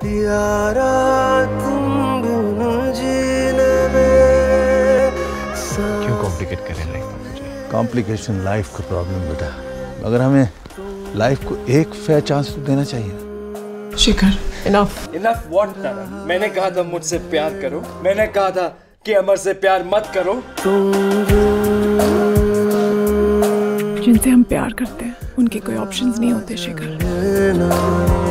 यारा तुम बिन जीने में क्यों कॉम्प्लिकेट करें लाइफ मुझे? कॉम्प्लिकेशन लाइफ का प्रॉब्लम बेटा, मगर हमें लाइफ को एक फेयर चांस तो देना चाहिए। शिखर, इनफ। इनफ व्हाट तारा? मैंने कहा था मुझसे प्यार करो, मैंने कहा था कि अमर से प्यार मत करो। जिनसे हम प्यार करते हैं उनके कोई ऑप्शंस नहीं होते शिखर।